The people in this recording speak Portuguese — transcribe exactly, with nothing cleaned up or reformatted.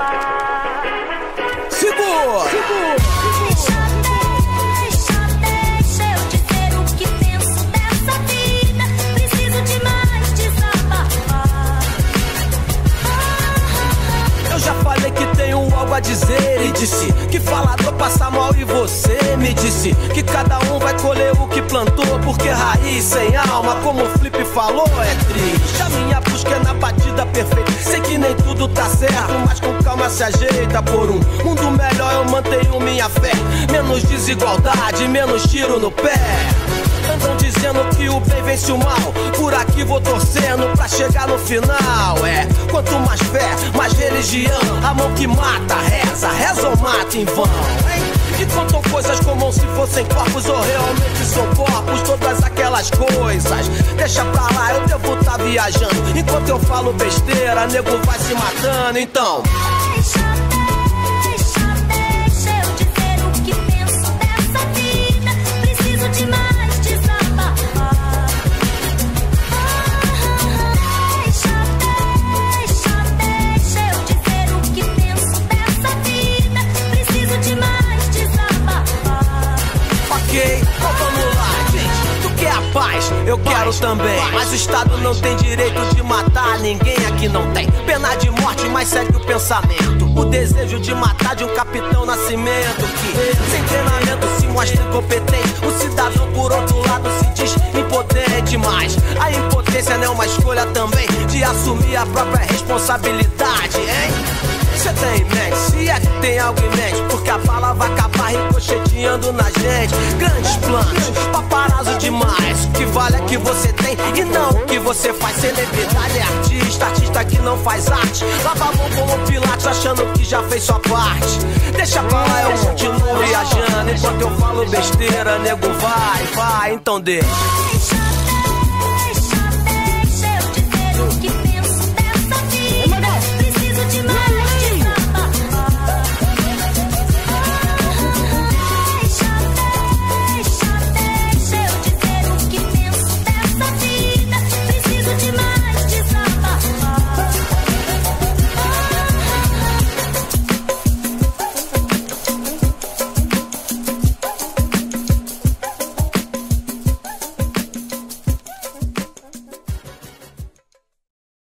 desabafar. Segura! Segura! Deixa, deixa, deixa eu dizer o que penso dessa vida. Preciso demais desabafar. Eu já falei que tenho algo a dizer e disse que falador passa mal e você me disse que cada um vai colher o que plantou, porque raiz sem alma, como o Flip falou, é triste. A minha busca é na batida perfeita. Sei que nem tudo tá certo, mas com calma se ajeita. Por um mundo melhor eu mantenho minha fé. Menos desigualdade, menos tiro no pé. Andam dizendo que o bem vence o mal. Por aqui vou torcendo pra chegar no final. É, quanto mais fé, mais religião. A mão que mata, reza, reza ou mata em vão, hein? E contam coisas como se fossem corpos ou realmente são corpos. Todas aquelas coisas, deixa pra lá, eu devo tá viajando. Enquanto eu falo besteira, nego vai se matando, então Deixa, deixa, deixa eu dizer o que penso dessa vida. Preciso demais desabafar. Deixa, deixa, deixa eu dizer o que penso dessa vida. Preciso demais desabafar. ok, então vamos lá, gente. Tu quer a paz, eu quero também. Mas o Estado não tem direito de matar ninguém, aqui não tem pena de morte, mas segue o pensamento. O desejo de matar de um capitão Nascimento que, sem treinamento, se mostra incompetente. O cidadão, por outro lado, se diz impotente. Mas a impotência não é uma escolha também de assumir a própria responsabilidade, hein? Cê tem em mente, se é que tem algo em mente, porque a bala vai acabar ricocheteando na gente. Grandes planos, paparazzo demais. O que vale é que você tem e não o que você faz. Celebridade é artista, artista que não faz arte. Lava a mão como Pilates achando que já fez sua parte. Deixa pra lá, eu continuo viajando. Enquanto eu falo besteira, nego vai, vai, então deixa.